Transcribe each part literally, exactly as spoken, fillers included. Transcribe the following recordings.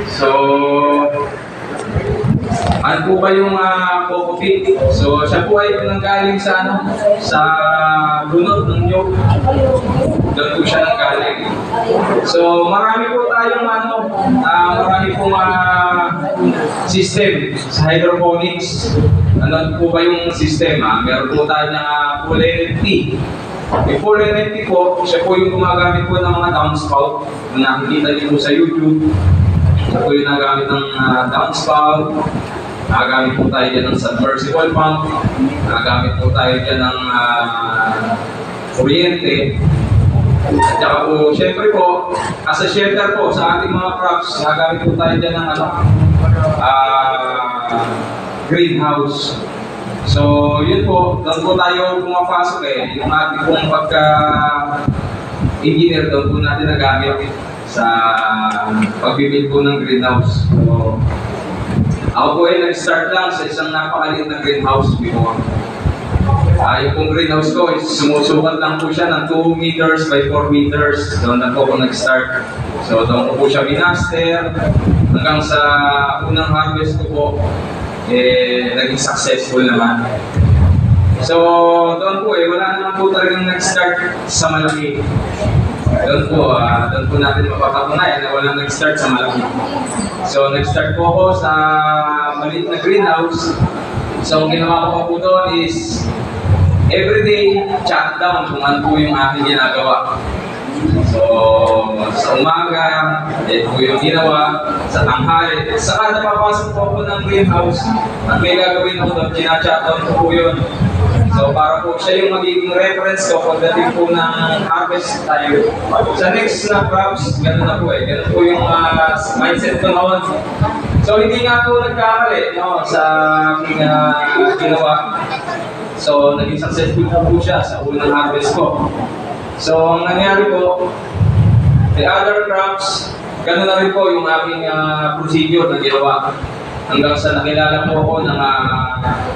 So, ano po ba yung uh, Coco Fit? So, siya po ay nanggaling sa ano, sa bunot ng nyog. Doon po siya nanggaling. So, marami po tayong ano, uh, marami pong uh, system sa hydroponics. Ano po ba yung system? Ah? Meron po tayo ng uh, full N F T. Yung full N F T po, siya po yung gumagamit po ng mga downspout na nakikita niyo po sa YouTube. Siya po yung nagamit ng uh, downspout. Nagagamit po tayo dyan ng submersible pump. Nagagamit po tayo dyan ng uh, kuryente. At saka po, syempre po, as a shelter po sa ating mga crops, nagagamit po tayo dyan ng ano, uh, greenhouse. So, yun po, doon po tayo pumapasok eh. Yung ating pong pagka-engineer, doon po natin nagamit sa pagbibuild po ng greenhouse. So, ako po ay nag-start lang sa isang napakaliit na greenhouse before. Uh, yung pong greenhouse ko, sumusukat lang po siya ng two meters by four meters. Doon na po ako nag-start. So, doon ko po siya binaster. Hanggang sa unang harvest ko po, eh, naging successful naman. So, doon po eh, wala naman po talagang nag-start sa malaki. Doon po, uh, doon po natin mapapatunayan na walang nag-start sa malaki. So, nag-start po ako sa maliit na greenhouse. So, ang ginawa ko po doon is everyday chat down kung ano po yung aking ginagawa. So, sa umaga, ito po yung ginawa. Sa tanghali, saka napapasok po ako ng greenhouse. At may gagawin ko doon, ginachat down ko po yun. So, para po siya yung magiging reference ko pagdating po ng harvest tayo. Sa next na crops, gano'n na po eh. Gano'n po yung uh, mindset ko noon. So, hindi nga po nagkamali no, sa aking uh, ginawa. So, naging successful po po siya sa unang harvest ko. So, ang nangyari po, the other crops, gano'n na rin po yung aking uh, procedure na ginawa. Hanggang sa nakilala po ako ng uh,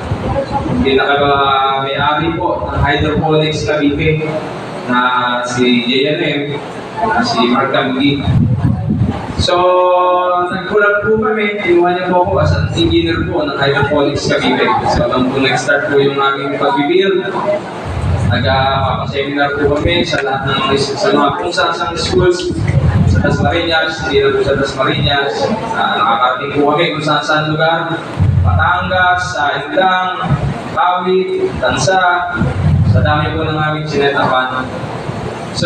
pinaka-may-ari po ng hydroponics Cavite na si J N M, na si Mark Camudi. So, nagkulat po kami, kinuha niya po ako as an engineer po ng hydroponics Cavite. So, nang po nag-start po yung aming pag-build, nag-seminar po kami sa lahat ng mga sa mga kung saan schools, sa Dasmariñas, hindi na po sa Dasmariñas, uh, nakakarating po kami kung saan saan lugar, Batangas, sa Indang, Kawit, Tansa, sa dami po ng aming sinetapan. So,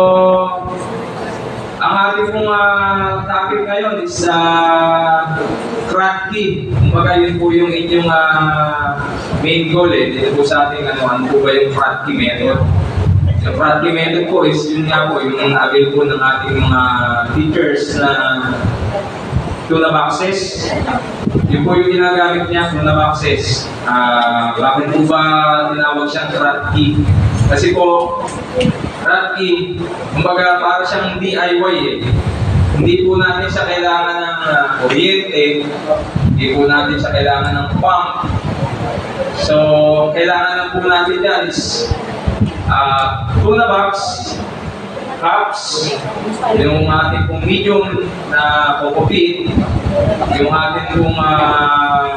ang ating pong uh, topic ngayon is uh, crack key. Kumbaga yun po yung inyong uh, main goal eh. Dito po sa ating ano, ano po ba yung crack key method. Yung crack key method po is yun nga po yung avail po ng ating mga teachers na tuna boxes. Yun po yung ginagamit niya, tuna boxes. Uh, bakit po ba tinawag siyang crack key? Kasi po, crack key, kumbaga para siyang D I Y eh. Hindi po natin siya kailangan ng uh, kuryente, hindi po natin siya kailangan ng pump. So, kailangan lang po natin dyan is uh, tuna box, cups, yung ating pong medium na Coco Fit, yung ating pong uh,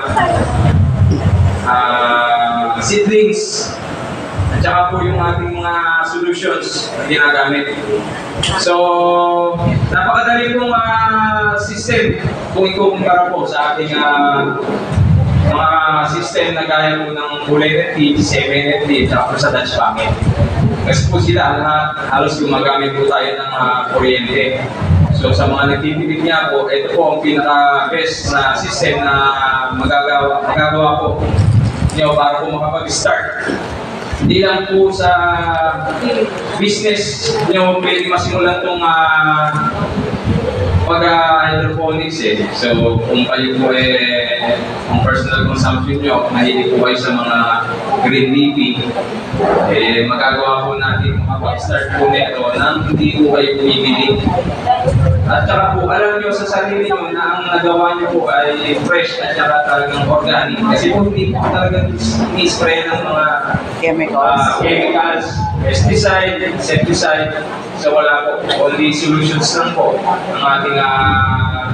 uh, seedlings, at saka po yung ating mga solutions na ginagamit. So, napakadali pong uh, system kung ikukumpara po sa ating uh, mga system na gaya po ng full N F T, semi N F T, at saka sa Dutch Packet. Kasi po sila lahat halos gumagamit po tayo ng uh, kuryente. So sa mga nagtitipid niya po, ito po ang pinaka-best na system na magagawa, magagawa po niyo para po makapag-start. Hindi lang po sa business niyo pwede masimulan itong uh, pag-hydroponics eh. So kung kayo po eh, ang personal consumption nyo, mahilig po kayo sa mga green leafy, eh magagawa po natin makapag-start po nito nang hindi po kayo bumibili. At saka po, alam nyo sa sarili nyo na ang nagawa nyo po ay fresh at saka talagang organic. Kasi po hindi po talagang i-spray ng mga chemicals, uh, chemicals pesticide, insecticide. So wala po, only solutions lang po ang ating uh,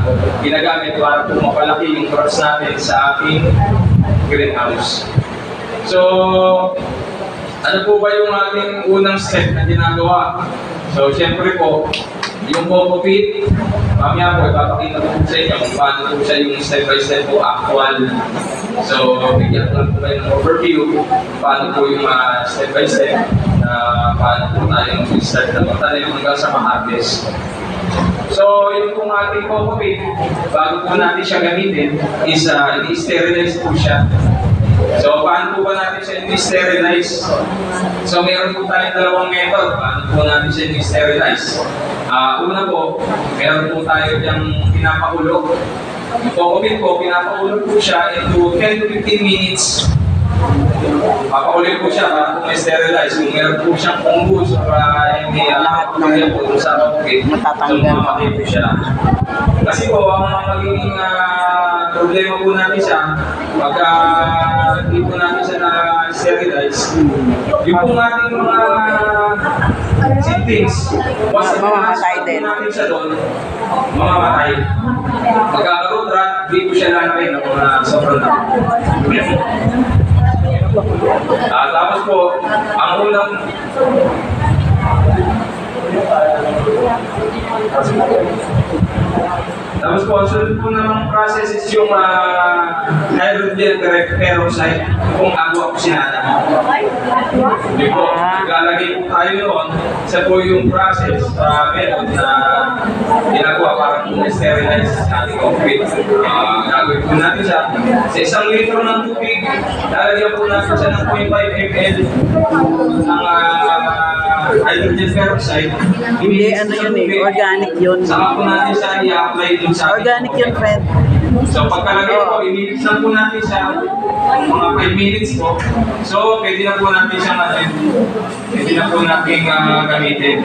ginagamit para po mapalaki yung crops natin sa ating greenhouse. So, ano po ba yung ating unang step na ginagawa? So, siyempre po, yung Coco Pit, mamaya po, ipapakita ko po sa inyo kung paano po siya yung step by step po actual. So, bigyan ko lang po kayo ng overview paano po yung uh, step by step na uh, paano po tayo mag-start na magtanim hanggang sa ma-harvest. So, yung pong ating Coco Pit, bago po natin siya gamitin, is uh, i-sterilize po siya. So, paano po ba natin siya i-sterilize? So, meron po tayong dalawang method. Paano po natin siya i-sterilize? Uh, una po, meron po tayo diyang pinapakulog. Yung Coco Pit po, pinapakulog po siya into ten to fifteen minutes. Papakulog po siya para po ma-sterilize. Kung meron po siyang fungus para hindi lahat ng yan po sa Coco Pit, so mamatay po siya. Kasi po, ang magiging uh, problema po natin siya, pagka hindi po natin siya na-sterilize, yung po ating mga seedlings, once na mamamatay din natin siya doon, mamamatay. Pagkakaroon rat, hindi po siya lalaki ng mga sobrang dami. Uh, tapos po, ang unang Tapos po, sunod po namang process is yung uh, hydrogen peroxide kung agwa po sinana. Hindi po, naglalagay po tayo noon. Isa po yung process uh, method na ginagawa para po na-sterilize natin concrete. Uh, gagawin po natin siya. Sa isang litro ng tubig, lalagyan po natin siya ng zero point five milliliters ng uh, hydrogen peroxide. Hindi, ano yun eh, organic yun. Saka po natin siya i-apply dun sa organic yun, friend. So pagkalagay po, i-mix na po natin siya mga five minutes po. So pwede na po natin siya natin. Pwede na po natin uh, gamitin.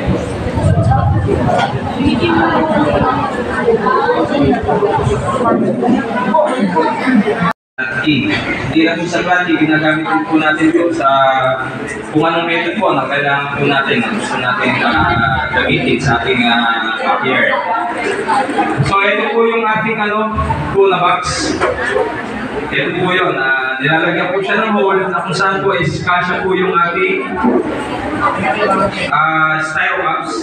At key. Hindi na po sa planting, ginagamit po natin po sa kung anong method po na kailangan po natin, gusto natin uh, gamitin sa ating uh, backyard. So ito po yung ating ano, tuna box. Ito po yun, uh, nilalagyan po siya ng hole na kung saan po is kasya po yung ating uh, styro cups.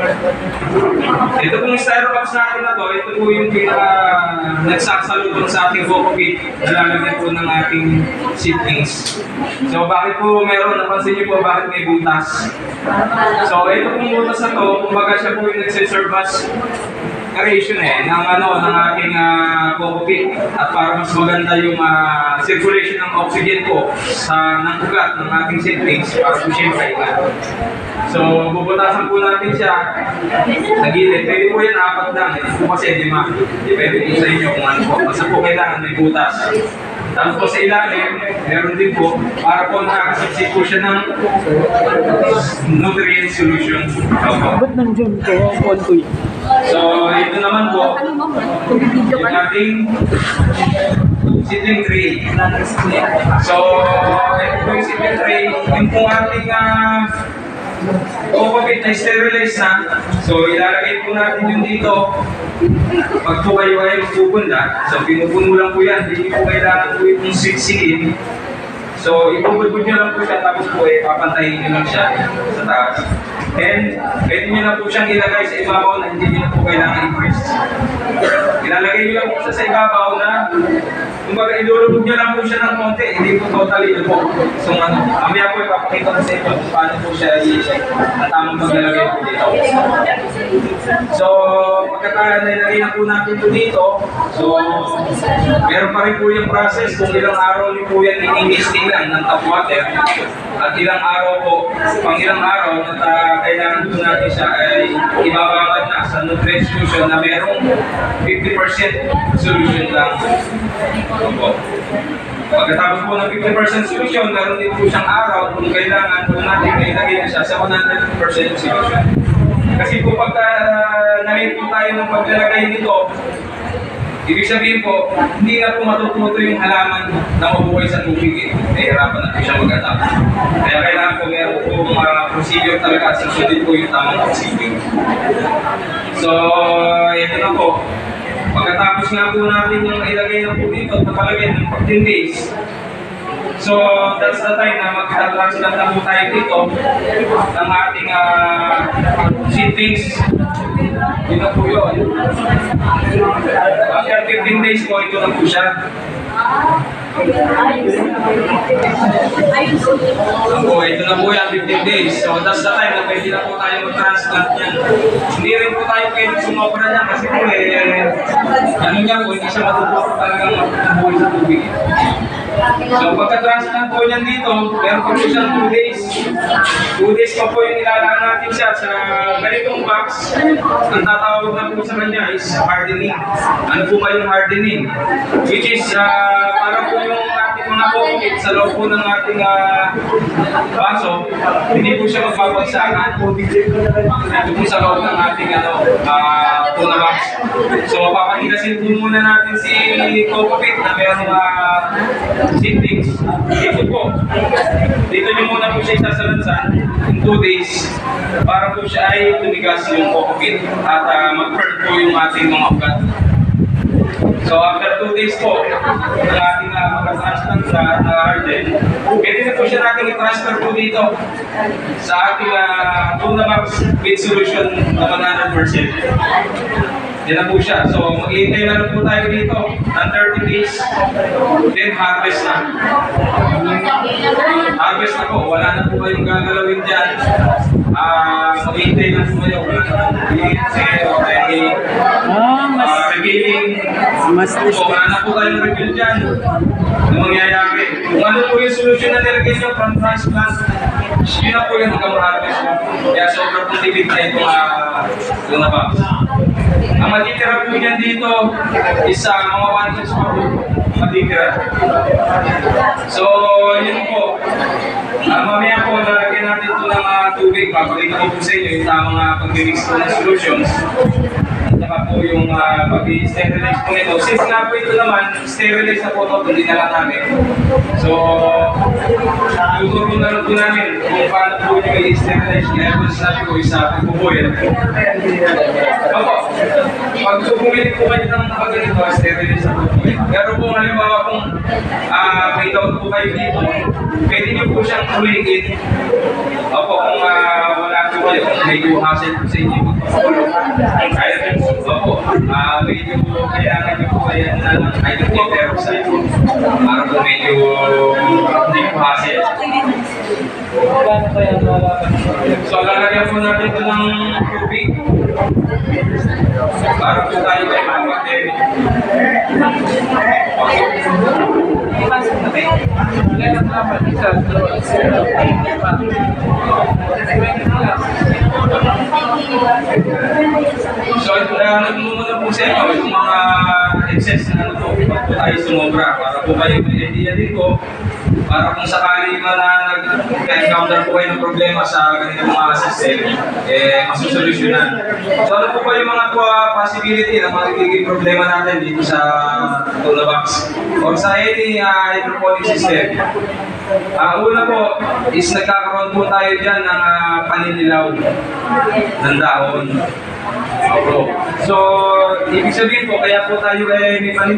Ito pong styro cups natin na to, ito po yung pinaka nagsasalubong sa ating Coco Pit na lalagyan po ng ating seedlings. So bakit po meron, napansin niyo po bakit may butas? So ito pong butas na to, kumbaga siya po yung nagsiserve as aeration eh, ng ano, ng ating uh, Coco Pit at para mas maganda yung uh, circulation ng oxygen po sa ng ugat ng ating seedlings para po siyempre uh, so bubutasan po natin siya sa gilid. Pwede po yan apat lang eh. Po kasi di ma depende po sa inyo kung ano po, basta po kailangan may butas. Tapos po sa ilalim, meron din po para po nakakasubside po siya ng nutrient solution. Ba't nandiyan ko? Kontoy. So, ito naman po, yung ating seedling tray. So, ito po yung seedling tray. Yung po ating uh, Coco Pit na sterilize na. So, ilalagay po natin yung dito. Pag po kayo ay magpupunda, so pinupuno lang po yan. Hindi po kailangan po itong siksikin. So, ipupulpud nyo lang po siya, tapos po eh, papantayin nyo lang siya sa taas. And, pwede nyo na po siyang ilagay sa ibabaw na hindi nyo po kailangan i-press. Ilalagay nyo lang po siya sa ibabaw na, kumbaga ilulubog nyo lang po siya ng konti, hindi po totally ito po. So, ano, amaya po ipapakita ko sa inyo paano po siya i-check at tamang paglalagay po dito. So, pagkakalalagay na po natin ito dito, so, meron pa rin po yung process kung ilang araw nyo po yan i-misting lang ng tap water at ilang araw po, pang ilang araw na uh, kailangan po natin siya ay ibababad na sa nutrient solution na merong fifty percent solution lang. Opo. Pagkatapos po ng fifty percent solution, meron din po siyang araw kung kailangan po natin ilagay na siya sa one hundred percent solution. Kasi po pagka uh, nalate po tayo ng paglalagay nito, ibig sabihin po, hindi na po matututo yung halaman na mabuhay sa tubig eh. Nahihirapan na po siya mag-adapt. Kaya kailangan po meron po mga procedure talaga at susunod po yung tamang procedure. So, ito na po. Pagkatapos nga po natin yung ilagay na po dito, napalagay ng fourteen days. So, that's the time na mag-transplant na po tayo dito ng ating uh, seedlings. Yun na po yun. After fifteen days po, ito na po siya. Ako, ito na po yan, fifteen days. So, that's the time na pwede na po tayo mag-transplant yan. Hindi rin po tayo pwede sumobra niya kasi po eh, ano nga po, hindi siya matutuwa talagang matutuwa sa tubig. So, pagka-transplant po niyan dito, meron po siyang two days. two days pa po yung nilalaan natin siya sa ganitong box. Ang tatawag na po sa kanya is hardening. Ano po ba yung hardening? Which is, uh, para po yung ating mga bukit sa loob po ng ating uh, baso, hindi po siya magbabagsakan. Ito po sa loob ng ating ano, uh, tuna box. So, papakinasin po muna natin si Cocopit na meron uh, seedlings. Dito po. Dito nyo muna po siya isasalansan in two days para po siya ay tumigas yung Cocopit at uh, mag-burn po yung ating mga ugat. So after two days po, ng ating uh, mag-transplant sa harden, pwede na po siya natin i-transfer po dito sa ating uh, tuna box with solution na one hundred percent. Yan na po siya. So, mag-iintay na lang po tayo dito ng thirty days. Then, harvest na. Harvest na po. Wala na po kayong gagalawin dyan. Uh, mag-iintay na po kayo. Wala na po i-say already. Ah, mas... Uh, revealing. Mas... So, wala na po kayong reveal dyan. Ano mangyayari? Kung ano po yung solution na nilagay nyo from transplant, yun na po yung hanggang harvest mo. Kaya sobrang tipid na itong uh, yung nabas. Ang matitira po niyan dito is uh, mga one inch pa po matitira. So, yun po. Uh, mamaya po, lalagyan natin ito ng uh, tubig. Papakita ko po sa inyo yung tamang uh, pag-mix po ng solutions. At saka po yung uh, pag-sterilize po nito. Since nga po ito naman, sterilize na po ito, hindi na lang namin. So, tuturo na lang po namin kung paano po yung i-sterilize. Kaya po sabi ko, isa po po yan. Opo. Pag bumili po kayo ng mga ganito, sterilize na po po yan. Pero kung halimbawa kung uh, may doubt po kayo dito, pwede nyo po siyang ulitin. Opo, kung uh, wala po kayo, kung medyo hassle po sa inyo, kaya rin po, opo, uh, medyo kailangan nyo po kaya na hydrogen peroxide para po medyo hindi po hassle. So, lalagyan po natin ito ng tubig para po tayo kayo mag-bacteria. So, uh, nagmumuna po sa inyo yung mga excess na ano po, pag po tayo sumobra para po kayo may idea dito para kung sakali man na nag-encounter po kayo ng problema sa ganitong mga system, eh, masusolusyonan. So, ano po ba yung mga uh, possibility na magiging problema natin dito sa tuna box or sa any uh, hydroponic system? Ang uh, una po is nagkakaroon po tayo dyan ng uh, paninilaw ng dahon. So, ibig sabihin po, kaya po tayo eh, may paninilaw.